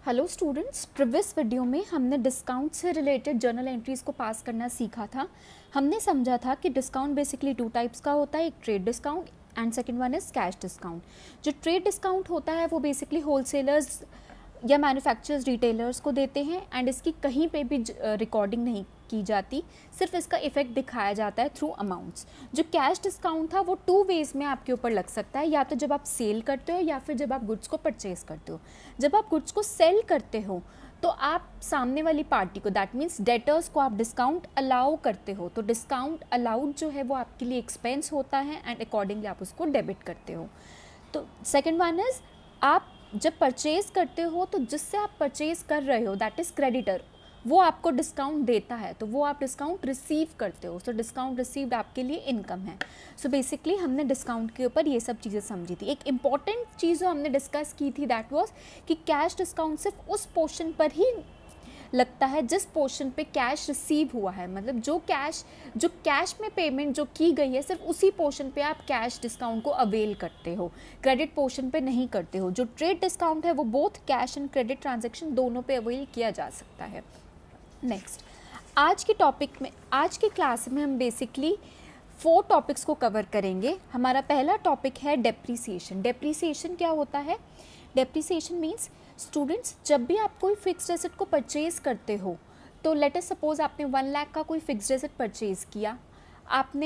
Hello students, previous video में हमने discount से रिलेटेड जर्नल एंट्रीज को पास करना सीखा था। हमने समझा था कि डिस्काउंट बेसिकली टू टाइप्स का होता है, एक trade discount and second one is cash discount. जो ट्रेड डिस्काउंट होता है वो बेसिकली होलसेलर्स या मैन्युफैक्चरर्स रिटेलर्स को देते हैं एंड इसकी कहीं पे भी रिकॉर्डिंग नहीं की जाती, सिर्फ इसका इफेक्ट दिखाया जाता है थ्रू अमाउंट्स। जो कैश डिस्काउंट था वो टू वेज में आपके ऊपर लग सकता है, या तो जब आप सेल करते हो या फिर जब आप गुड्स को परचेज करते हो। जब आप गुड्स को सेल करते हो तो आप सामने वाली पार्टी को, दैट मीन्स डेटर्स को, आप डिस्काउंट अलाउ करते हो। तो डिस्काउंट अलाउड जो है वो आपके लिए एक्सपेंस होता है एंड अकॉर्डिंगली आप उसको डेबिट करते हो। तो सेकेंड वन इज, आप जब परचेज करते हो तो जिससे आप परचेज कर रहे हो दैट इज़ क्रेडिटर, वो आपको डिस्काउंट देता है, तो वो आप डिस्काउंट रिसीव करते हो। सो डिस्काउंट रिसीव्ड आपके लिए इनकम है। सो बेसिकली हमने डिस्काउंट के ऊपर ये सब चीज़ें समझी थी। एक इंपॉर्टेंट चीज़ जो हमने डिस्कस की थी दैट वाज कि कैश डिस्काउंट सिर्फ उस पोर्शन पर ही लगता है जिस पोर्शन पे कैश रिसीव हुआ है, मतलब जो कैश में पेमेंट जो की गई है सिर्फ उसी पोर्शन पे आप कैश डिस्काउंट को अवेल करते हो, क्रेडिट पोर्शन पे नहीं करते हो। जो ट्रेड डिस्काउंट है वो both cash and credit transaction दोनों पे अवेल किया जा सकता है। नेक्स्ट, आज की क्लास में हम बेसिकली 4 टॉपिक्स को कवर करेंगे। हमारा पहला टॉपिक है डेप्रीसिएशन। डेप्रीसिएशन क्या होता है? डेप्रीसिएशन मीन्स स्टूडेंट्स, जब भी आप कोई फिक्स्ड एसेट को परचेज करते हो, तो लेट अस सपोज आपने 1 लाख का कोई फिक्स्ड एसेट परचेज किया, आपने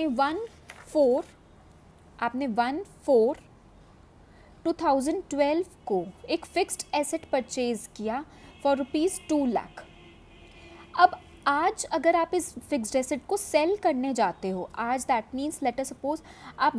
1/4/2012 को एक फिक्स्ड एसेट परचेज किया फॉर ₹2 लाख। अब आज अगर आप इस फिक्स्ड एसेट को सेल करने जाते हो, आज that means let us suppose आप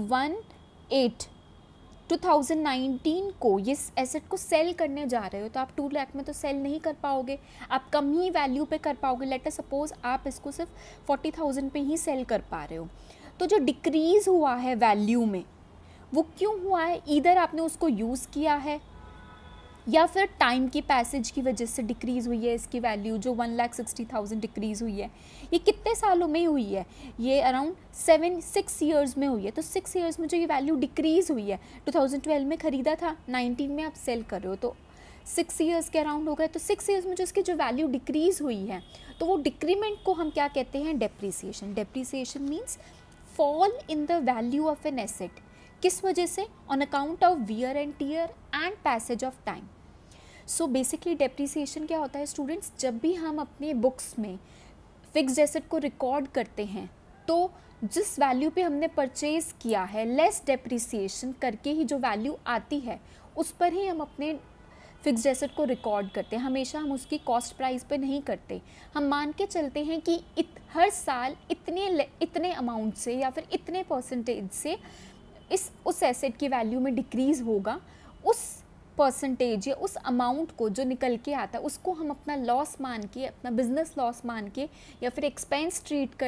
1/8/2019 को ये एसेट को सेल करने जा रहे हो, तो आप 2 लाख में तो सेल नहीं कर पाओगे, आप कम ही वैल्यू पे कर पाओगे। लेट अस सपोज आप इसको सिर्फ 40,000 पे ही सेल कर पा रहे हो। तो जो डिक्रीज़ हुआ है वैल्यू में वो क्यों हुआ है? ईदर आपने उसको यूज़ किया है या फिर टाइम की पैसेज की वजह से डिक्रीज़ हुई है इसकी वैल्यू। जो 1,60,000 डिक्रीज़ हुई है, ये कितने सालों में हुई है? ये अराउंड 6 ईयर्स में हुई है। तो 6 ईयर्स में जो ये वैल्यू डिक्रीज़ हुई है, 2012 में ख़रीदा था, 19 में आप सेल कर रहे हो, तो 6 ईयर्स के अराउंड हो गए। तो 6 ईयर्स में जो इसकी जो वैल्यू डिक्रीज़ हुई है, तो वो डिक्रीमेंट को हम क्या कहते हैं? Depreciation. Depreciation means fall in the value of an asset. किस वजह से? On account of wear and tear and passage of time. So basically depreciation क्या होता है स्टूडेंट्स? जब भी हम अपने बुक्स में फिक्स्ड एसेट को रिकॉर्ड करते हैं तो जिस वैल्यू पे हमने परचेज किया है, लेस डेप्रीसिएशन करके ही जो वैल्यू आती है उस पर ही हम अपने फिक्स्ड एसेट को रिकॉर्ड करते हैं। हमेशा हम उसकी कॉस्ट प्राइस पे नहीं करते। हम मान के चलते हैं कि हर साल इतने अमाउंट से या फिर इतने परसेंटेज से उस एसेट की वैल्यू में डिक्रीज़ होगा। उस परसेंटेज या उस अमाउंट को जो निकल के आता है उसको हम अपना लॉस मान के, अपना बिजनेस लॉस मान के या फिर एक्सपेंस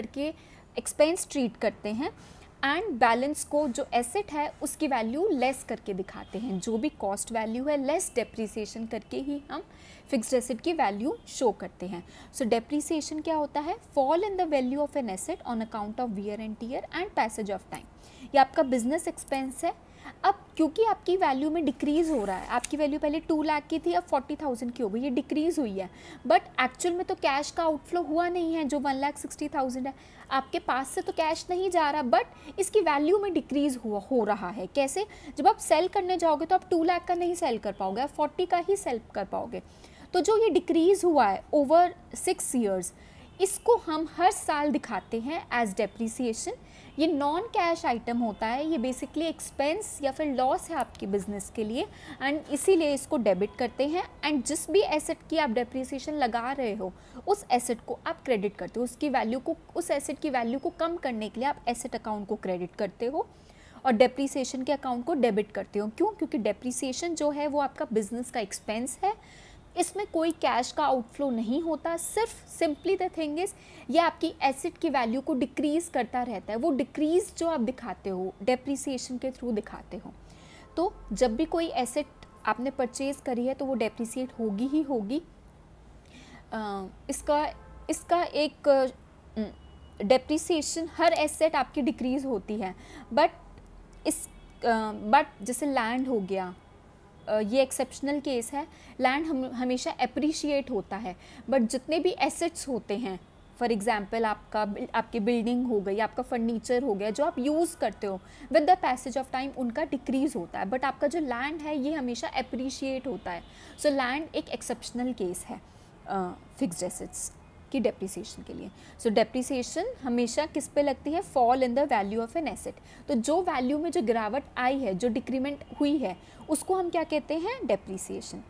ट्रीट करते हैं एंड बैलेंस को, जो एसेट है उसकी वैल्यू लेस करके दिखाते हैं। जो भी कॉस्ट वैल्यू है लेस डेप्रीसिएशन करके ही हम फिक्स्ड एसेट की वैल्यू शो करते हैं। सो डेप्रीसिएशन क्या होता है? Fall in the value of an asset on account of wear and tear and passage of time. ये आपका बिजनेस एक्सपेंस है। अब क्योंकि आपकी वैल्यू में डिक्रीज़ हो रहा है, आपकी वैल्यू पहले 2 लाख की थी, अब 40,000 की हो गई, ये डिक्रीज़ हुई है, बट एक्चुअल में तो कैश का आउटफ्लो हुआ नहीं है। जो 1,60,000 है आपके पास से तो कैश नहीं जा रहा, बट इसकी वैल्यू में डिक्रीज़ हो रहा है। कैसे? जब आप सेल करने जाओगे तो आप 2 लाख का नहीं सेल कर पाओगे, आप 40 का ही सेल कर पाओगे। तो जो ये डिक्रीज़ हुआ है ओवर 6 ईयर्स, इसको हम हर साल दिखाते हैं एज डेप्रीसिएशन। ये नॉन कैश आइटम होता है, ये बेसिकली एक्सपेंस या फिर लॉस है आपके बिजनेस के लिए एंड इसीलिए इसको डेबिट करते हैं। एंड जिस भी एसेट की आप डेप्रीसिएशन लगा रहे हो उस एसेट को आप क्रेडिट करते हो। उसकी वैल्यू को, उस एसेट की वैल्यू को कम करने के लिए आप एसेट अकाउंट को क्रेडिट करते हो और डेप्रीसिएशन के अकाउंट को डेबिट करते हो। क्यों? क्योंकि डेप्रीसिएशन जो है वो आपका बिजनेस का एक्सपेंस है, इसमें कोई कैश का आउटफ्लो नहीं होता। सिर्फ सिंपली द थिंग इज, ये आपकी एसेट की वैल्यू को डिक्रीज़ करता रहता है। वो डिक्रीज़ जो आप दिखाते हो डेप्रीसिएशन के थ्रू दिखाते हो। तो जब भी कोई एसेट आपने परचेज़ करी है तो वो डेप्रीसिएट होगी ही होगी। इसका एक डेप्रीसिएशन, हर एसेट आपकी डिक्रीज़ होती है, बट जैसे लैंड हो गया, ये एक्सेप्शनल केस है, लैंड हमेशा एप्रिशिएट होता है, बट जितने भी एसेट्स होते हैं, फॉर एग्जाम्पल आपकी बिल्डिंग हो गई, आपका फर्नीचर हो गया, जो आप यूज़ करते हो, with the passage of time उनका डिक्रीज़ होता है, बट आपका जो लैंड है ये हमेशा एप्रिशिएट होता है। सो लैंड एक एक्सेप्शनल केस है फिक्स्ड एसेट्स की डेप्रिसिएशन के लिए। सो डेप्रिसिएशन हमेशा किस पे लगती है, fall in the value of an asset. तो जो वैल्यू में जो गिरावट आई है, जो डिक्रीमेंट हुई है, उसको हम क्या कहते हैं, डेप्रिसिएशन।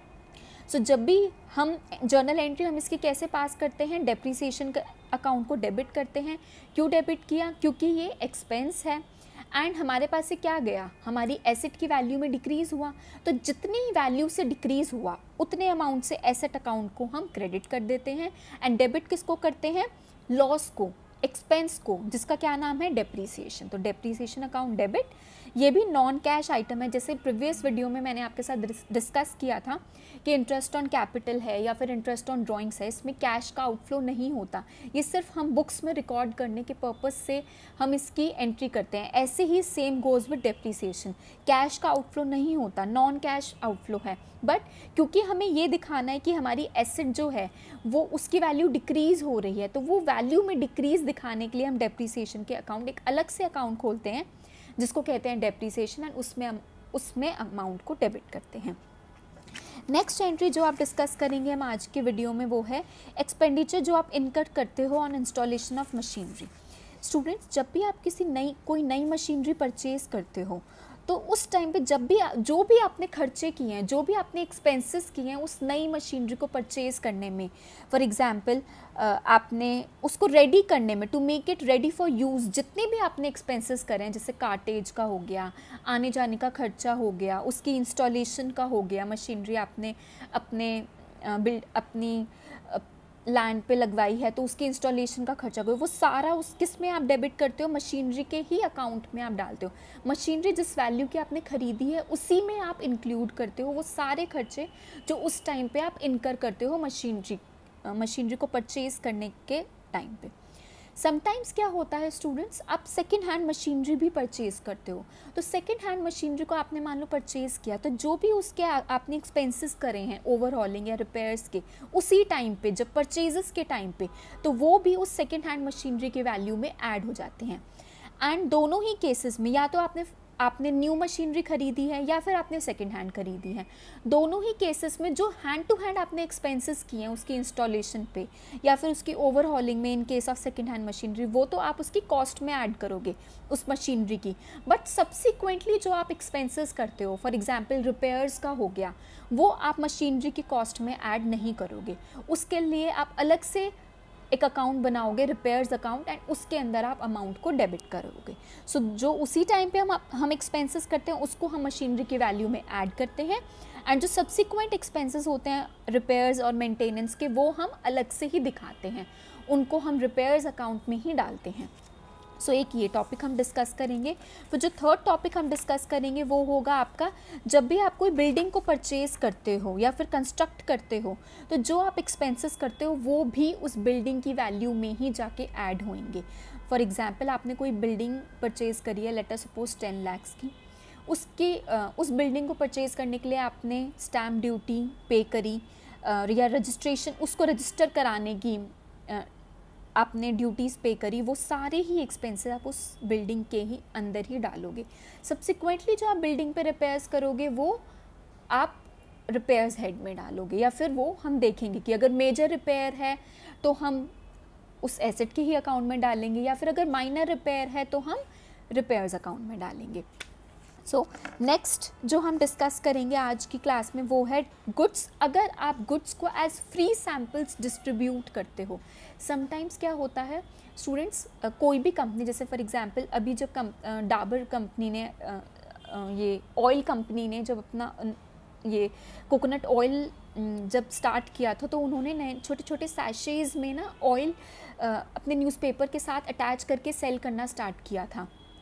सो जब भी हम जर्नल एंट्री हम इसकी कैसे पास करते हैं, डेप्रिसिएशन अकाउंट को डेबिट करते हैं। क्यों डेबिट किया, क्योंकि ये एक्सपेंस है एंड हमारे पास से क्या गया, हमारी एसेट की वैल्यू में डिक्रीज़ हुआ, तो जितनी वैल्यू से डिक्रीज़ हुआ उतने अमाउंट से एसेट अकाउंट को हम क्रेडिट कर देते हैं। एंड डेबिट किसको करते हैं, लॉस को, एक्सपेंस को, जिसका क्या नाम है, डेप्रिसिएशन। तो डेप्रिसिएशन अकाउंट डेबिट, ये भी नॉन कैश आइटम है। जैसे प्रीवियस वीडियो में मैंने आपके साथ डिस्कस किया था कि इंटरेस्ट ऑन कैपिटल है या फिर इंटरेस्ट ऑन ड्राइंग्स है, इसमें कैश का आउटफ्लो नहीं होता, ये सिर्फ हम बुक्स में रिकॉर्ड करने के पर्पस से हम इसकी एंट्री करते हैं। ऐसे ही same goes with depreciation, cash का आउटफ्लो नहीं होता, नॉन कैश आउटफ्लो है, बट क्योंकि हमें ये दिखाना है कि हमारी एसेट जो है वो उसकी वैल्यू डिक्रीज़ हो रही है, तो वो वैल्यू में डिक्रीज़ दिखाने के लिए हम डेप्रिसिएशन के अकाउंट, एक अलग से अकाउंट खोलते हैं जिसको कहते हैं डेप्रिसिएशन, एंड उसमें अमाउंट को डेबिट करते हैं। नेक्स्ट एंट्री जो आप डिस्कस करेंगे हम आज के वीडियो में, वो है एक्सपेंडिचर जो आप इनकर करते हो on installation of machinery. Students, जब भी आप कोई नई मशीनरी परचेज़ करते हो, तो उस टाइम पे जो भी आपने खर्चे किए हैं, जो भी आपने एक्सपेंसेस किए हैं उस नई मशीनरी को परचेज़ करने में, फॉर एग्जांपल आपने उसको रेडी करने में, to make it ready for use, जितने भी आपने एक्सपेंसेस करें, जैसे कार्टेज का हो गया, आने जाने का खर्चा हो गया, उसकी इंस्टॉलेशन का हो गया, मशीनरी आपने अपनी लैंड पे लगवाई है तो उसकी इंस्टॉलेशन का खर्चा कोई, वो सारा उस किस में आप डेबिट करते हो, मशीनरी के ही अकाउंट में आप डालते हो। मशीनरी जिस वैल्यू की आपने ख़रीदी है उसी में आप इंक्लूड करते हो वो सारे खर्चे जो उस टाइम पे आप इनकर करते हो मशीनरी को परचेज़ करने के टाइम पे। समटाइम्स क्या होता है स्टूडेंट्स, आप सेकेंड हैंड मशीनरी भी परचेज़ करते हो, तो सेकेंड हैंड मशीनरी को आपने मान लो परचेज़ किया, तो जो भी उसके आपने एक्सपेंसेस करे हैं ओवरहॉलिंग या रिपेयर्स के, उसी टाइम पे जब परचेजेस के टाइम पे, तो वो भी उस सेकेंड हैंड मशीनरी के वैल्यू में ऐड हो जाते हैं। एंड दोनों ही केसेस में, या तो आपने न्यू मशीनरी खरीदी है या फिर आपने सेकेंड हैंड खरीदी है, दोनों ही केसेस में जो हैंड टू हैंड आपने एक्सपेंसेस किए हैं उसकी इंस्टॉलेशन पे या फिर उसकी ओवरहॉलिंग में, in case of second hand machinery, वो तो आप उसकी कॉस्ट में ऐड करोगे उस मशीनरी की, बट सब्सिक्वेंटली जो आप एक्सपेंसेस करते हो, फॉर एग्जांपल रिपेयर्स का हो गया, वो आप मशीनरी की कॉस्ट में ऐड नहीं करोगे। उसके लिए आप अलग से एक अकाउंट बनाओगे, रिपेयर्स अकाउंट, एंड उसके अंदर आप अमाउंट को डेबिट करोगे। सो जो उसी टाइम पे हम एक्सपेंसेस करते हैं उसको हम मशीनरी की वैल्यू में ऐड करते हैं, एंड जो सब्सिक्वेंट एक्सपेंसेस होते हैं रिपेयर्स और मेंटेनेंस के, वो हम अलग से ही दिखाते हैं, उनको हम रिपेयर्स अकाउंट में ही डालते हैं। सो एक ये टॉपिक हम डिस्कस करेंगे। फिर जो थर्ड टॉपिक हम डिस्कस करेंगे वो होगा आपका, जब भी आप कोई बिल्डिंग को परचेज़ करते हो या फिर कंस्ट्रक्ट करते हो, तो जो आप एक्सपेंसेस करते हो वो भी उस बिल्डिंग की वैल्यू में ही जाके ऐड होंगे। फॉर एग्जांपल आपने कोई बिल्डिंग परचेज़ करी है, लेट अस सपोज 10 लाख की, उस बिल्डिंग को परचेज़ करने के लिए आपने स्टैम्प ड्यूटी पे करी या रजिस्ट्रेशन, उसको रजिस्टर कराने की आपने ड्यूटीज़ पे करी, वो सारे ही एक्सपेंसेस आप उस बिल्डिंग के ही अंदर ही डालोगे। सब्सिक्वेंटली जो आप बिल्डिंग पे रिपेयर्स करोगे वो आप रिपेयर्स हेड में डालोगे, या फिर वो हम देखेंगे कि अगर मेजर रिपेयर है तो हम उस एसेट के ही अकाउंट में डालेंगे, या फिर अगर माइनर रिपेयर है तो हम रिपेयर्स अकाउंट में डालेंगे। सो नेक्स्ट जो हम डिस्कस करेंगे आज की क्लास में वो है गुड्स। अगर आप गुड्स को एज फ्री सैम्पल्स डिस्ट्रीब्यूट करते हो, समटाइम्स क्या होता है स्टूडेंट्स, कोई भी कंपनी, जैसे फॉर एग्जांपल अभी जब डाबर कंपनी ने ये ऑयल कंपनी ने जब अपना ये कोकोनट ऑयल जब स्टार्ट किया था, तो उन्होंने नए छोटे छोटे सैशेज़ में ना ऑयल अपने न्यूज़पेपर के साथ अटैच करके सेल करना स्टार्ट किया था।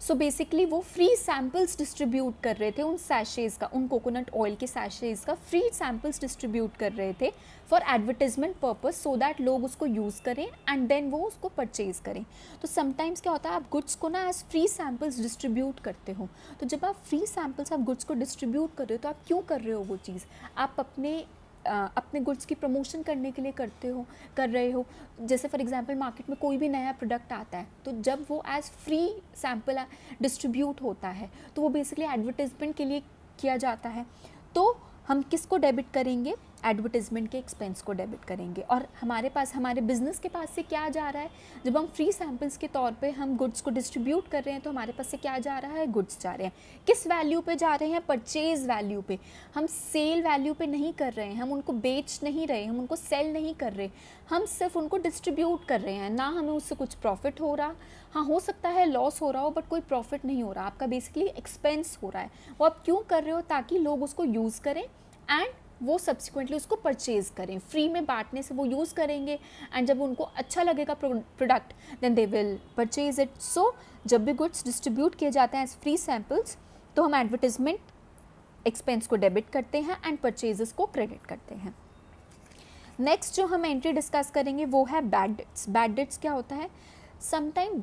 सो बेसिकली वो फ्री सैम्पल्स डिस्ट्रीब्यूट कर रहे थे उन सैशेज़ का, उन कोकोनट ऑयल के सैशेज़ का फ्री सैम्पल्स डिस्ट्रीब्यूट कर रहे थे for advertisement purpose, so that लोग उसको यूज़ करें एंड देन वो उसको परचेज़ करें। तो समटाइम्स क्या होता है, आप गुड्स को ना एज फ्री सैम्पल्स डिस्ट्रीब्यूट करते हो। तो जब आप फ्री सैम्पल्स आप गुड्स को डिस्ट्रीब्यूट कर रहे हो तो आप क्यों कर रहे हो वो चीज़? आप अपने गुड्स की प्रमोशन करने के लिए कर रहे हो। जैसे फॉर एग्जांपल मार्केट में कोई भी नया प्रोडक्ट आता है तो जब वो एज फ्री सैम्पल डिस्ट्रीब्यूट होता है तो वो बेसिकली एडवर्टाइजमेंट के लिए किया जाता है। तो हम किसको डेबिट करेंगे? एडवर्टाइजमेंट के एक्सपेंस को डेबिट करेंगे। और हमारे बिजनेस के पास से क्या जा रहा है? जब हम फ्री सैम्पल्स के तौर पे हम गुड्स को डिस्ट्रीब्यूट कर रहे हैं तो हमारे पास से क्या जा रहा है? गुड्स जा रहे हैं। किस वैल्यू पे जा रहे हैं? परचेज वैल्यू पे। हम सेल वैल्यू पे नहीं कर रहे हैं, हम उनको बेच नहीं रहे, हम उनको सेल नहीं कर रहे, हम सिर्फ उनको डिस्ट्रीब्यूट कर रहे हैं। ना हमें उससे कुछ प्रॉफिट हो रहा, हाँ हो सकता है लॉस हो रहा हो, बट कोई प्रॉफिट नहीं हो रहा, आपका बेसिकली एक्सपेंस हो रहा है। वो आप क्यों कर रहे हो? ताकि लोग उसको यूज़ करें एंड वो सब्सिक्वेंटली उसको परचेज़ करें। फ्री में बांटने से वो यूज़ करेंगे एंड जब उनको अच्छा लगेगा product then they will purchase it. So जब भी गुड्स डिस्ट्रीब्यूट किए जाते हैं एज फ्री सैम्पल्स तो हम एडवर्टाइजमेंट एक्सपेंस को डेबिट करते हैं एंड परचेजेस को क्रेडिट करते हैं। नेक्स्ट जो हम एंट्री डिस्कस करेंगे वो है बैड डेट्स। बैड डेट्स क्या होता है? समटाइम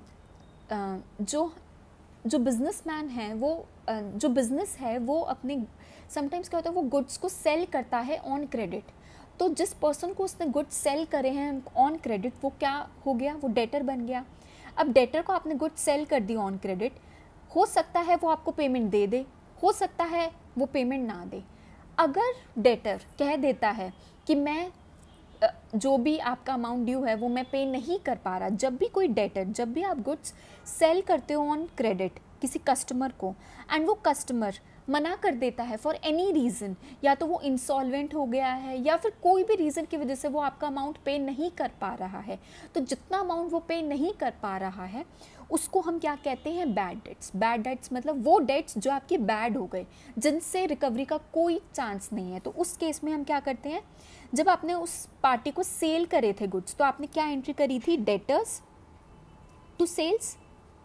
जो बिजनेसमैन है वो जो बिज़नेस है वो अपने समटाइम्स क्या होता है वो गुड्स को सेल करता है ऑन क्रेडिट। तो जिस पर्सन को उसने गुड्स सेल करे हैं ऑन क्रेडिट वो क्या हो गया? वो डेटर बन गया। अब डेटर को आपने गुड्स सेल कर दी ऑन क्रेडिट, हो सकता है वो आपको पेमेंट दे दे, हो सकता है वो पेमेंट ना दे। अगर डेटर कह देता है कि मैं जो भी आपका अमाउंट ड्यू है वो मैं पे नहीं कर पा रहा, जब भी आप गुड्स सेल करते हो ऑन क्रेडिट किसी कस्टमर को एंड वो कस्टमर मना कर देता है फॉर एनी रीज़न, या तो वो इंसॉल्वेंट हो गया है या फिर कोई भी रीज़न की वजह से वो आपका अमाउंट पे नहीं कर पा रहा है, तो जितना अमाउंट वो पे नहीं कर पा रहा है उसको हम क्या कहते हैं? Bad debts. बैड डेट्स मतलब वो डेट्स जो आपके बैड हो गए, जिनसे रिकवरी का कोई चांस नहीं है। तो उस केस में हम क्या करते हैं? जब आपने उस पार्टी को सेल करे थे गुड्स तो आपने क्या एंट्री करी थी? Debtors to sales.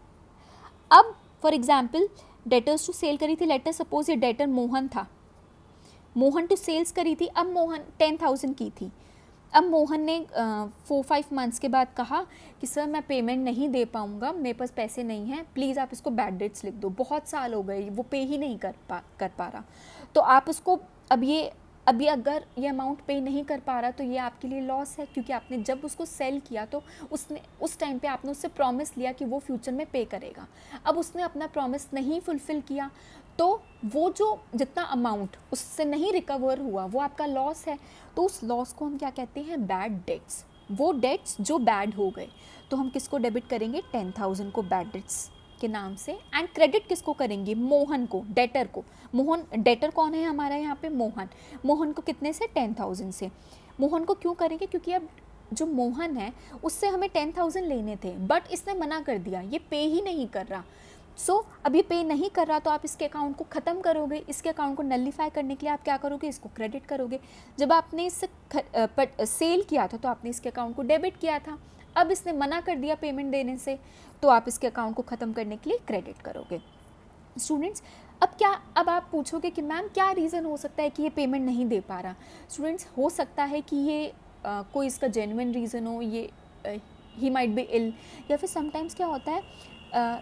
अब for example debtors to sell करी थी, लेटर सपोज ये डेटर मोहन था, मोहन टू सेल्स करी थी। अब मोहन 10,000 की थी। अब मोहन ने 4-5 मंथ्स के बाद कहा कि सर मैं पेमेंट नहीं दे पाऊँगा, मेरे पास पैसे नहीं हैं, प्लीज़ आप इसको बैड डेट्स लिख दो, बहुत साल हो गए वो पे ही नहीं कर पा रहा। तो आप उसको अभी अगर ये अमाउंट पे नहीं कर पा रहा तो ये आपके लिए लॉस है, क्योंकि आपने जब उसको सेल किया तो उस टाइम पे आपने उससे प्रॉमिस लिया कि वो फ्यूचर में पे करेगा। अब उसने अपना प्रॉमिस नहीं फुलफ़िल किया तो वो जो जितना अमाउंट उससे नहीं रिकवर हुआ वो आपका लॉस है। तो उस लॉस को हम क्या कहते हैं? Bad debts. वो डेट्स जो बैड हो गए तो हम किसको डेबिट करेंगे? 10,000 को बैड डेट्स के नाम से। एंड क्रेडिट किसको करेंगे? मोहन को, डेटर को। डेटर कौन है हमारा यहाँ पे? मोहन को कितने से? 10,000 से। मोहन को क्यों करेंगे? क्योंकि अब जो मोहन है उससे हमें 10,000 लेने थे, बट इसने मना कर दिया, ये पे ही नहीं कर रहा। सो अब ये पे नहीं कर रहा तो आप इसके अकाउंट को ख़त्म करोगे। इसके अकाउंट को नलिफाई करने के लिए आप क्या करोगे? इसको क्रेडिट करोगे। जब आपने इससे सेल किया था तो आपने इसके अकाउंट को डेबिट किया था, अब इसने मना कर दिया पेमेंट देने से तो आप इसके अकाउंट को ख़त्म करने के लिए क्रेडिट करोगे। स्टूडेंट्स अब आप पूछोगे कि मैम क्या रीज़न हो सकता है कि ये पेमेंट नहीं दे पा रहा? स्टूडेंट्स हो सकता है कि ये कोई इसका जेन्युइन रीज़न हो, ये ही माइट बी इल, या फिर समटाइम्स क्या होता है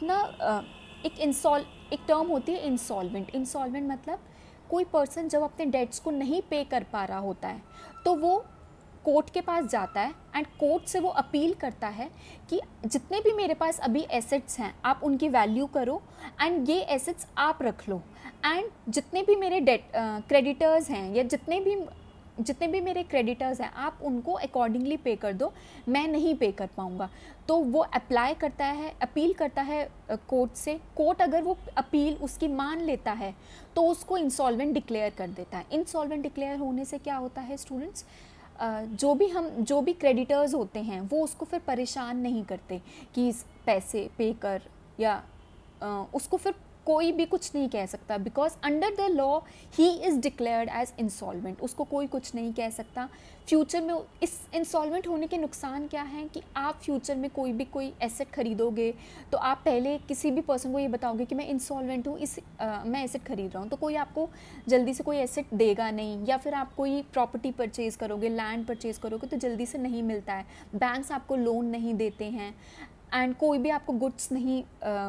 एक टर्म होती है इंसॉल्वेंट। इंसॉल्वेंट मतलब कोई पर्सन जब अपने डेट्स को नहीं पे कर पा रहा होता है तो वो कोर्ट के पास जाता है एंड कोर्ट से वो अपील करता है कि जितने भी मेरे पास अभी एसेट्स हैं आप उनकी वैल्यू करो एंड ये एसेट्स आप रख लो, एंड जितने भी मेरे क्रेडिटर्स हैं या जितने भी मेरे क्रेडिटर्स हैं आप उनको अकॉर्डिंगली पे कर दो, मैं नहीं पे कर पाऊँगा। तो वो अपील करता है कोर्ट से। कोर्ट अगर वो अपील उसकी मान लेता है तो उसको इंसॉल्वेंट डिक्लेयर कर देता है। इंसॉल्वेंट डिक्लेयर होने से क्या होता है स्टूडेंट्स? जो भी क्रेडिटर्स होते हैं वो उसको फिर परेशान नहीं करते कि पैसे पे कर, या उसको फिर कोई भी कुछ नहीं कह सकता, because under the law he is declared as insolvent, उसको कोई कुछ नहीं कह सकता। फ्यूचर में इस इंसॉल्वेंट होने के नुकसान क्या हैं कि आप फ्यूचर में कोई एसेट खरीदोगे तो आप पहले किसी भी पर्सन को ये बताओगे कि मैं इंसॉल्वेंट हूँ, मैं एसेट खरीद रहा हूँ, तो कोई आपको जल्दी से कोई एसेट देगा नहीं। या फिर आप कोई प्रॉपर्टी परचेज़ करोगे, लैंड परचेज़ करोगे तो जल्दी से नहीं मिलता है, बैंक्स आपको लोन नहीं देते हैं, एंड कोई भी आपको गुड्स नहीं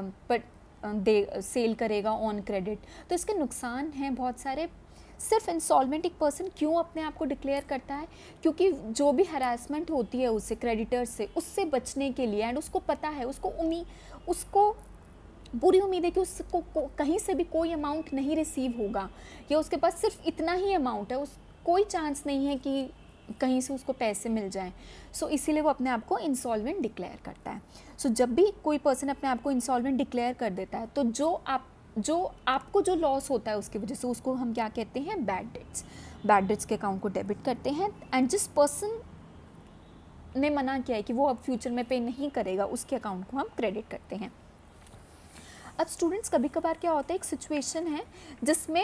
सेल करेगा ऑन क्रेडिट। तो इसके नुकसान हैं बहुत सारे। सिर्फ इंसॉल्वेंट एक पर्सन क्यों अपने आप को डिक्लेयर करता है, क्योंकि जो भी हरासमेंट होती है उससे, क्रेडिटर्स से, उससे बचने के लिए, एंड उसको पता है, उसको पूरी उम्मीद है कि उसको कहीं से भी कोई अमाउंट नहीं रिसीव होगा, या उसके पास सिर्फ इतना ही अमाउंट है, कोई चांस नहीं है कि कहीं से उसको पैसे मिल जाएं। सो इसीलिए वो अपने आप को इंसॉल्वेंट डिक्लेयर करता है। सो जब भी कोई पर्सन अपने आप को इंसॉल्वेंट डिक्लेयर कर देता है तो जो आपको जो लॉस होता है उसकी वजह से, उसको हम क्या कहते हैं, बैड डेट्स के अकाउंट को डेबिट करते हैं। एंड जिस पर्सन ने मना किया है कि वो अब फ्यूचर में पे नहीं करेगा, उसके अकाउंट को हम क्रेडिट करते हैं। अब स्टूडेंट्स, कभी कभार क्या होता है, एक सिचुएशन है जिसमें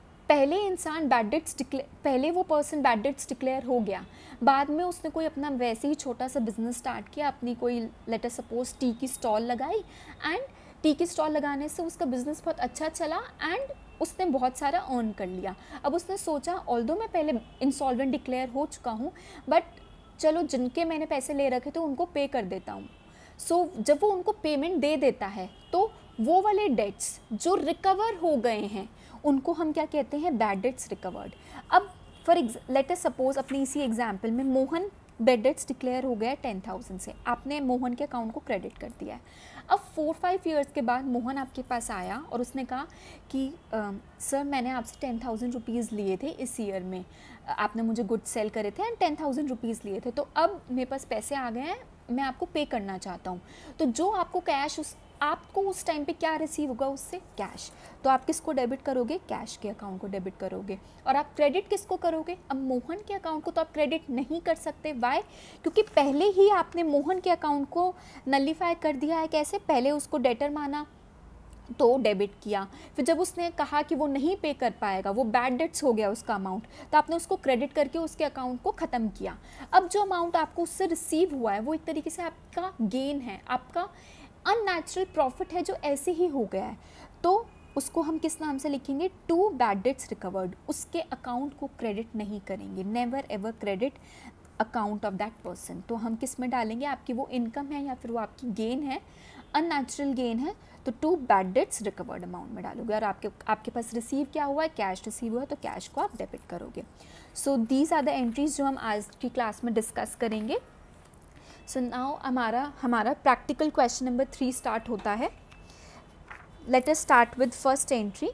पहले वो पर्सन बैड डेट्स डिक्लेयर हो गया, बाद में उसने कोई अपना वैसे ही छोटा सा बिजनेस स्टार्ट किया, अपनी कोई लेट अस सपोज टी की स्टॉल लगाई, एंड टी की स्टॉल लगाने से उसका बिजनेस बहुत अच्छा चला एंड उसने बहुत सारा अर्न कर लिया। अब उसने सोचा, ऑल्दो मैं पहले इंसॉल्वेंट डिक्लेयर हो चुका हूँ, बट चलो जिनके मैंने पैसे ले रखे थे उनको पे कर देता हूँ। सो जब वो उनको पेमेंट दे देता है तो वो वाले डेट्स जो रिकवर हो गए हैं उनको हम क्या कहते हैं, बैड डेट्स रिकवर्ड। अब लेट अस सपोज अपने इसी एग्जाम्पल में मोहन बैड डेट्स डिक्लेयर हो गया 10,000 से, आपने मोहन के अकाउंट को क्रेडिट कर दिया है। अब 4-5 ईयर्स के बाद मोहन आपके पास आया और उसने कहा कि सर मैंने आपसे 10,000 रुपीज़ लिए थे इस ईयर में, आपने मुझे गुड सेल करे थे एंड 10,000 रुपीज़ लिए थे, तो अब मेरे पास पैसे आ गए हैं, मैं आपको पे करना चाहता हूँ। तो जो आपको कैश आपको उस टाइम पे क्या रिसीव होगा उससे, कैश। तो आप किसको डेबिट करोगे, कैश के अकाउंट को डेबिट करोगे। और आप क्रेडिट किसको करोगे, अब मोहन के अकाउंट को तो आप क्रेडिट नहीं कर सकते। वाई, क्योंकि पहले ही आपने मोहन के अकाउंट को नलिफाई कर दिया है। कैसे, पहले उसको डेटर माना तो डेबिट किया, फिर जब उसने कहा कि वो नहीं पे कर पाएगा, वो बैड डेट्स हो गया उसका अमाउंट, तो आपने उसको क्रेडिट करके उसके अकाउंट को ख़त्म किया। अब जो अमाउंट आपको उससे रिसीव हुआ है वो एक तरीके से आपका गेन है, आपका अननेचुरल प्रॉफिट है जो ऐसे ही हो गया है, तो उसको हम किस नाम से लिखेंगे, टू बैड डेट्स रिकवर्ड। उसके अकाउंट को क्रेडिट नहीं करेंगे, never ever credit account of that person. तो हम किस में डालेंगे, आपकी वो इनकम है या फिर वो आपकी गेन है, अननेचुरल गेन है, तो to bad debts recovered amount में डालोगे। और आपके पास रिसीव क्या हुआ है, कैश रिसीव हुआ है, तो कैश को आप डेबिट करोगे। So these are the entries जो हम आज की क्लास में डिस्कस करेंगे। सो नाउ हमारा प्रैक्टिकल क्वेश्चन नंबर 3 स्टार्ट होता है। Let us start with first entry.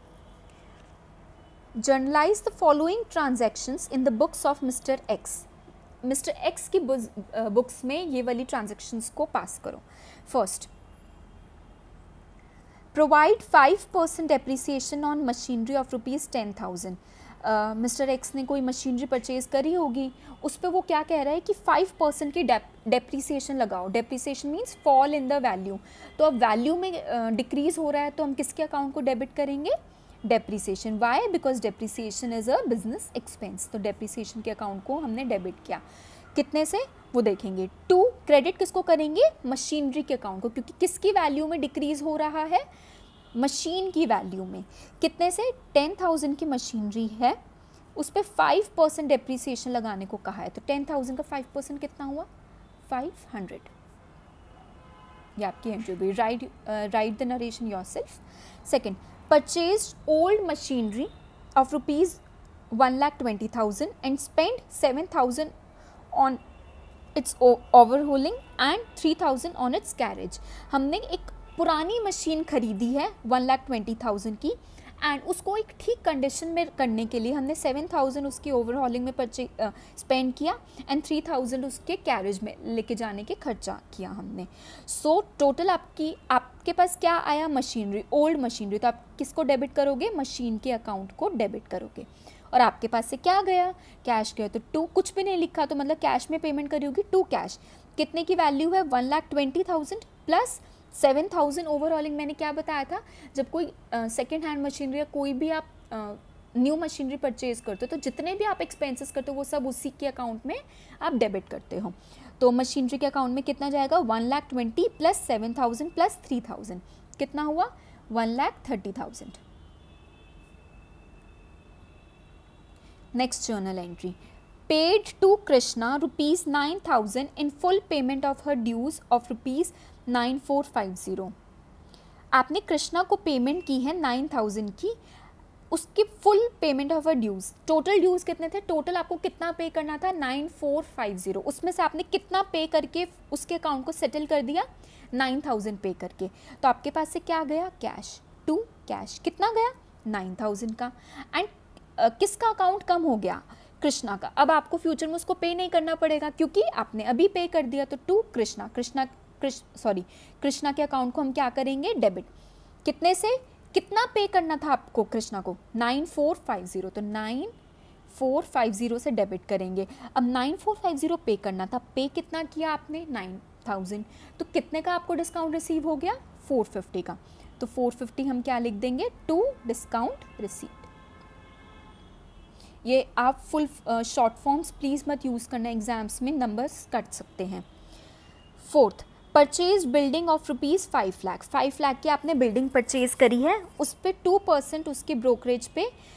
Journalise the following transactions in the books of mister X. Mister X की बुक्स में ये वाली ट्रांजैक्शंस को पास करो। First, provide 5% depreciation on machinery of ₹10,000। Mister X ने कोई मशीनरी परचेज़ करी होगी, उस पर वो क्या कह रहा है कि 5% की डेप्रिसिएशन लगाओ। Depreciation means fall in the value. तो अब वैल्यू में डिक्रीज़ हो रहा है, तो हम किसके अकाउंट को डेबिट करेंगे, depreciation. Why, because depreciation is a business expense. तो डेप्रिसिएशन के अकाउंट को हमने डेबिट किया। कितने से, वो देखेंगे। 2, क्रेडिट किसको करेंगे, मशीनरी के अकाउंट को, क्योंकि किसकी वैल्यू में डिक्रीज़ हो रहा है, मशीन की वैल्यू में। कितने से, 10,000 की मशीनरी है, उस पर 5% डेप्रिसिएशन लगाने को कहा है, तो 10,000 का 5% कितना हुआ, 500। ये आपकी एंट्री होगी। Write the narration yourself. Second, purchase old machinery of ₹1,20,000 and spend 7,000 on its overhauling and 3,000 on its carriage. हमने एक पुरानी मशीन खरीदी है 1,20,000 की, एंड उसको एक ठीक कंडीशन में करने के लिए हमने 7,000 उसकी ओवरहॉलिंग में स्पेंड किया एंड 3,000 उसके कैरेज में लेके जाने के खर्चा किया हमने। सो टोटल आपके पास क्या आया, मशीनरी, ओल्ड मशीनरी। तो आप किसको डेबिट करोगे, मशीन के अकाउंट को डेबिट करोगे। और आपके पास से क्या गया, कैश गया। तो 2, कुछ भी नहीं लिखा, तो मतलब कैश में पेमेंट करी होगी, 2 कैश। कितने की वैल्यू है, 1,20,000 प्लस 7,000 ओवरऑलिंग मैंने क्या बताया था, जब कोई सेकेंड हैंड मशीनरी या कोई भी आप न्यू मशीनरी परचेज करते हो तो जितने भी आप एक्सपेंसेस करते हो वो सब उसी के अकाउंट में आप डेबिट करते हो। तो मशीनरी के अकाउंट में कितना जाएगा, 1,20,000 प्लस 7,000 प्लस 3,000 कितना हुआ, 1,30,000। Next journal entry, paid to Krishna ₹9,000 in full payment of her dues of ₹9,450। आपने कृष्णा को पेमेंट की है 9,000 की, उसकी full payment of her dues. Total dues कितने थे, टोटल आपको कितना पे करना था, 9,450। उसमें से आपने कितना पे करके उसके अकाउंट को सेटल कर दिया, 9,000 पे करके। तो आपके पास से क्या गया, कैश, टू कैश कितना गया, 9,000 का। एंड किसका अकाउंट कम हो गया, कृष्णा का। अब आपको फ्यूचर में उसको पे नहीं करना पड़ेगा क्योंकि आपने अभी पे कर दिया। तो टू कृष्णा, कृष्णा के अकाउंट को हम क्या करेंगे, डेबिट। कितने से, कितना पे करना था आपको कृष्णा को, 9,450। तो 9,450 से डेबिट करेंगे। अब 9,450 पे करना था, पे कितना किया आपने, 9,000। तो कितने का आपको डिस्काउंट रिसीव हो गया, 450 का। तो 450 हम क्या लिख देंगे, टू डिस्काउंट रिसीव्ड। ये आप फुल शॉर्ट फॉर्म्स प्लीज़ मत यूज़ करना, एग्जाम्स में नंबर्स कट सकते हैं। Fourth, purchase building of ₹5 lakh. 5 lakh की आपने बिल्डिंग परचेज करी है, उस पर 2% उसके ब्रोकरेज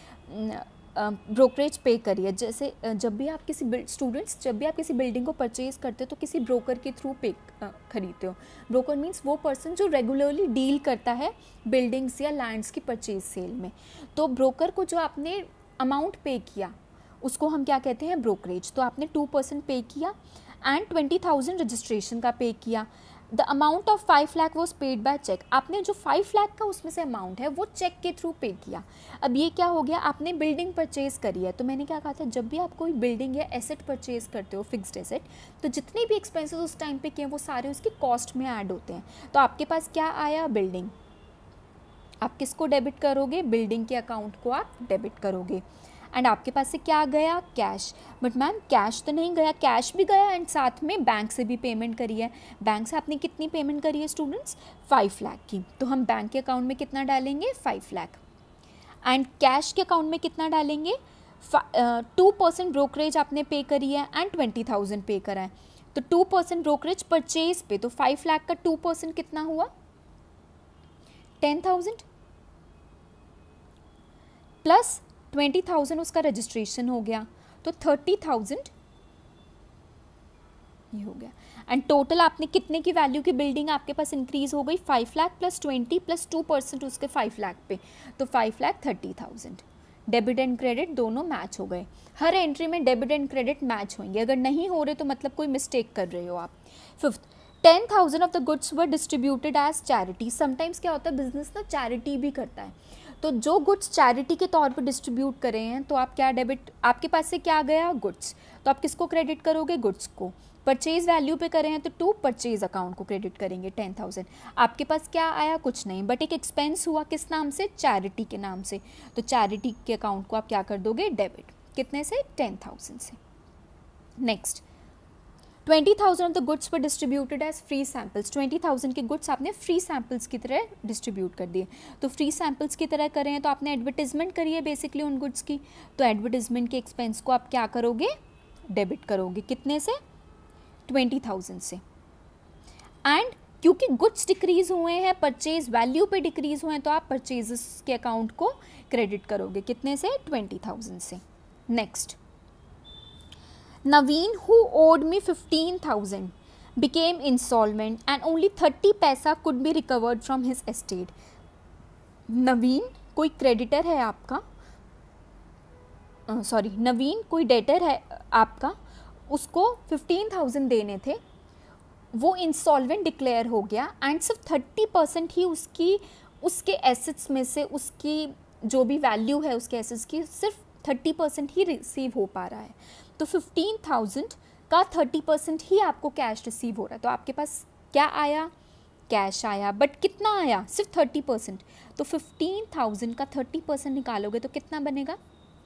पे करी है। जैसे जब भी आप किसी बिल्डिंग को परचेज करते हो तो किसी ब्रोकर के थ्रू पे खरीदते हो। ब्रोकर मीन्स वो पर्सन जो रेगुलरली डील करता है बिल्डिंग्स या लैंड्स की परचेज सेल में। तो ब्रोकर को जो आपने अमाउंट पे किया उसको हम क्या कहते हैं, ब्रोकरेज। तो आपने 2% पे किया एंड 20,000 रजिस्ट्रेशन का पे किया। The amount of 5 lakh was paid by cheque. आपने जो 5 लाख का उसमें से अमाउंट है वो चेक के थ्रू पे किया। अब ये क्या हो गया, आपने बिल्डिंग परचेज करी है। तो मैंने क्या कहा था, जब भी आप कोई बिल्डिंग या एसेट परचेज करते हो, फिक्स्ड एसेट, तो जितने भी एक्सपेंसेस उस टाइम पे किए वो सारे उसकी कॉस्ट में ऐड होते हैं। तो आपके पास क्या आया, बिल्डिंग। आप किसको डेबिट करोगे, बिल्डिंग के अकाउंट को आप डेबिट करोगे। एंड आपके पास से क्या गया, कैश। बट मैम कैश तो नहीं गया, कैश भी गया एंड साथ में बैंक से भी पेमेंट करी है। बैंक से आपने कितनी पेमेंट करी है स्टूडेंट्स, 5 लाख की। तो हम बैंक के अकाउंट में कितना डालेंगे, 5 लाख। एंड कैश के अकाउंट में कितना डालेंगे, 2% ब्रोकरेज आपने पे करी है एंड 20,000 पे करा है। तो 2% ब्रोकरेज परचेज पे, तो 5 लाख का 2% कितना हुआ, 10,000 प्लस 20,000 उसका रजिस्ट्रेशन हो गया, तो 30,000 ये हो गया। एंड टोटल आपने कितने की वैल्यू की बिल्डिंग आपके पास इंक्रीज हो गई, 5 लाख प्लस 20 प्लस 2% उसके 5 लाख पे, तो 5,30,000। डेबिट एंड क्रेडिट दोनों मैच हो गए। हर एंट्री में डेबिट एंड क्रेडिट मैच होंगे, अगर नहीं हो रहे तो मतलब कोई मिस्टेक कर रहे हो आप। Fifth, 10,000 of the goods were distributed as charity. Sometimes क्या होता है, बिजनेस ना चैरिटी भी करता है। तो जो गुड्स चैरिटी के तौर पर डिस्ट्रीब्यूट कर रहे हैं तो आप क्या डेबिट, आपके पास से क्या गया, गुड्स। तो आप किसको क्रेडिट करोगे, गुड्स को। परचेज वैल्यू पे कर रहे हैं तो टू परचेज अकाउंट को क्रेडिट करेंगे 10,000। आपके पास क्या आया, कुछ नहीं, बट एक एक्सपेंस हुआ किस नाम से, चैरिटी के नाम से। तो चैरिटी के अकाउंट को आप क्या कर दोगे, डेबिट। कितने से, 10,000 से। Next, 20,000 of the goods were distributed as free samples. 20,000 के गुड्स आपने फ्री सैम्पल्स की तरह डिस्ट्रीब्यूट कर दिए। तो फ्री सैम्पल्स की तरह कर रहे हैं तो आपने एडवर्टीजमेंट करी है बेसिकली उन गुड्स की। तो एडवर्टीजमेंट के एक्सपेंस को आप क्या करोगे, डेबिट करोगे। कितने से, 20,000 से। एंड क्योंकि गुड्स डिक्रीज हुए हैं, परचेज वैल्यू पे डिक्रीज हुए हैं, तो आप परचेजेस के अकाउंट को क्रेडिट करोगे। कितने से, 20,000 से। Next, Naveen, who owed me 15,000, became insolvent and only 30 पैसा could be recovered from his estate. नवीन कोई क्रेडिटर है आपका, नवीन कोई डेटर है आपका, उसको 15,000 देने थे, वो इंसॉल्वेंट डिक्लेयर हो गया एंड सिर्फ 30% ही उसके एसेट्स में से, उसकी जो भी वैल्यू है उसके एसेट्स की, सिर्फ 30% ही रिसीव हो पा रहा है। तो 15,000 का 30% ही आपको कैश रिसीव हो रहा है। तो आपके पास क्या आया, कैश आया, बट कितना आया, सिर्फ 30%। तो 15,000 का 30% निकालोगे तो कितना बनेगा,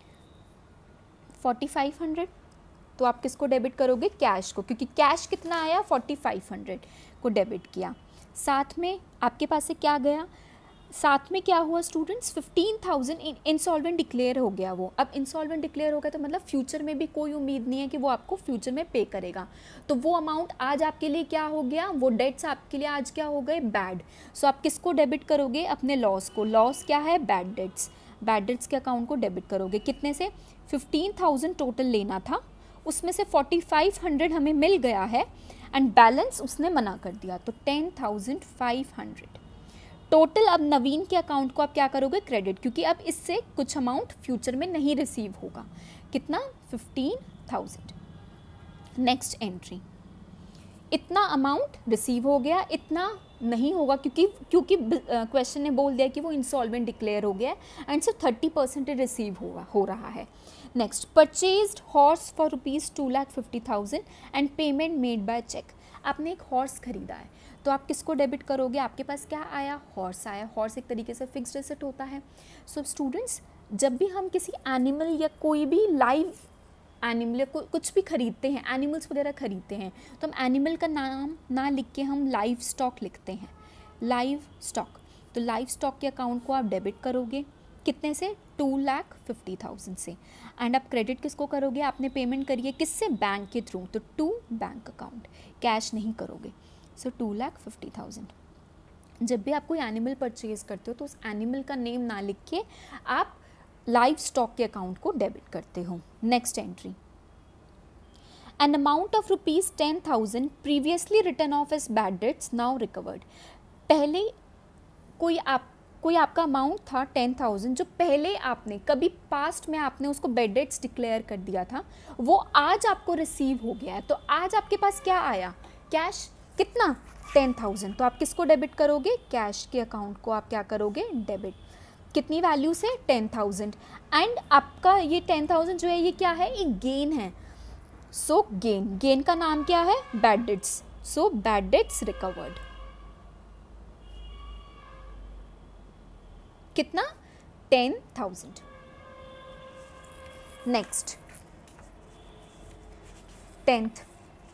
4,500। तो आप किसको डेबिट करोगे, कैश को, क्योंकि कैश कितना आया, 4,500 को डेबिट किया। साथ में आपके पास से क्या गया, साथ में क्या हुआ स्टूडेंट्स, 15,000 इंसॉल्वेंट डिक्लेयर हो गया वो। अब इंसॉल्वेंट डिक्लेयर हो गया तो मतलब फ्यूचर में भी कोई उम्मीद नहीं है कि वो आपको फ्यूचर में पे करेगा, तो वो अमाउंट आज आपके लिए क्या हो गया, वो डेट्स आपके लिए आज क्या हो गए, बैड। सो आप किसको डेबिट करोगे, अपने लॉस को। लॉस क्या है, बैड डेट्स। बैड डेट्स के अकाउंट को डेबिट करोगे। कितने से, 15,000 टोटल लेना था, उसमें से 4,500 हमें मिल गया है एंड बैलेंस उसने मना कर दिया, तो 10,500 टोटल। अब नवीन के अकाउंट को आप क्या करोगे, क्रेडिट, क्योंकि अब इससे कुछ अमाउंट फ्यूचर में नहीं रिसीव होगा। कितना, 15,000। नेक्स्ट एंट्री, इतना अमाउंट रिसीव हो गया, इतना नहीं होगा क्योंकि क्वेश्चन ने बोल दिया कि वो इंसॉल्वेंट डिक्लेयर हो गया एंड सिर्फ 30% रिसीव हो रहा है। Next, purchased horse for ₹2,50,000 and payment made by cheque. आपने एक हॉर्स खरीदा है तो आप किसको डेबिट करोगे, आपके पास क्या आया, हॉर्स आया। हॉर्स एक तरीके से फिक्स्ड एसेट होता है। सो स्टूडेंट्स, जब भी हम किसी एनिमल या कोई भी लाइव एनिमल या कुछ भी खरीदते हैं, एनिमल्स वगैरह खरीदते हैं, तो हम एनिमल का नाम ना लिख के हम लाइव स्टॉक लिखते हैं, लाइव स्टॉक। तो लाइव स्टॉक के अकाउंट को आप डेबिट करोगे, कितने से, 2,50,000 से। एंड आप क्रेडिट किसको करोगे, आपने पेमेंट करी है किससे, बैंक के थ्रू, तो टू बैंक अकाउंट, कैश नहीं करोगे। सो 2,50,000। जब भी आप कोई एनिमल परचेज करते हो तो उस एनिमल का नेम ना लिख के आप लाइव स्टॉक के अकाउंट को डेबिट करते हो। Next entry, an amount of ₹10,000 previously written off as bad debts now recovered. पहले कोई आपका अमाउंट था 10,000 जो पहले आपने कभी पास्ट में आपने उसको बैड डेट्स डिक्लेयर कर दिया था, वो आज आपको रिसीव हो गया है। तो आज आपके पास क्या आया, कैश, कितना, 10,000। तो आप किसको डेबिट करोगे, कैश के अकाउंट को आप क्या करोगे, डेबिट। कितनी वैल्यू से, 10,000। एंड आपका ये 10,000 जो है ये क्या है, एक गेन है। सो गेन का नाम क्या है, bad debts. So bad debts recovered. कितना, 10,000। Next, 10th,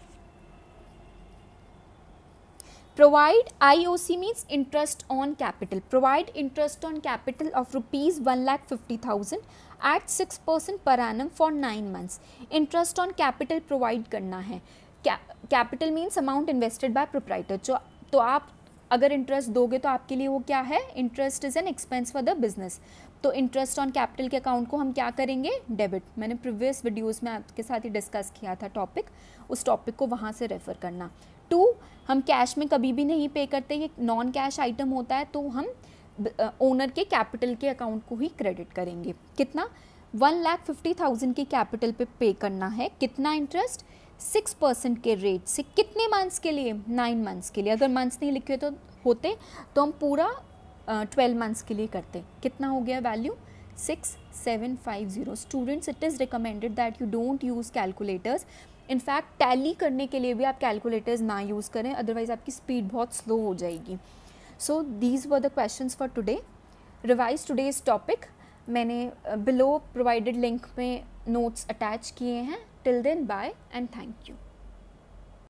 provide IOC means interest on capital. Provide interest on capital of ₹1,50,000 at 6% per annum for 9 months. Interest on capital provide करना है। Capital means amount invested by proprietor. तो आप अगर interest दोगे तो आपके लिए वो क्या है, interest is an expense for the business. तो इंटरेस्ट ऑन कैपिटल के अकाउंट को हम क्या करेंगे, डेबिट। मैंने प्रीवियस वीडियोस में आपके साथ ही डिस्कस किया था टॉपिक, उस टॉपिक को वहाँ से रेफर करना। 2, हम कैश में कभी भी नहीं पे करते, ये नॉन कैश आइटम होता है, तो हम ओनर के कैपिटल के अकाउंट को ही क्रेडिट करेंगे। कितना, 1,50,000 की कैपिटल पे करना है। कितना इंटरेस्ट, 6% के रेट से। कितने मंथ्स के लिए, 9 मंथ्स के लिए। अगर मंथ्स नहीं लिखे होते तो हम पूरा 12 मंथ्स के लिए करते। कितना हो गया value, 6,750। Students, it is recommended that you don't use calculators. In fact tally करने के लिए भी आप कैलकुलेटर्स ना यूज़ करें, अदरवाइज आपकी स्पीड बहुत स्लो हो जाएगी। So these were the questions for today. Revise today's topic. मैंने बिलो प्रोवाइडेड लिंक में नोट्स अटैच किए हैं। Till then, bye and thank you.